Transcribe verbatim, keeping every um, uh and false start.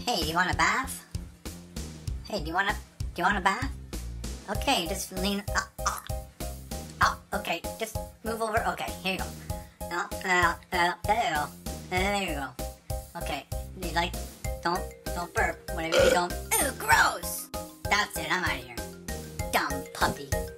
Hey, do you want a bath? Hey, do you want a, do you want a bath? Okay, just lean, uh, uh, uh, okay, just move over, okay, here you go. Uh, uh, uh, there you go, there you go. Okay, you like, don't, don't burp, whenever you don't, ew, gross! That's it, I'm out of here. Dumb puppy.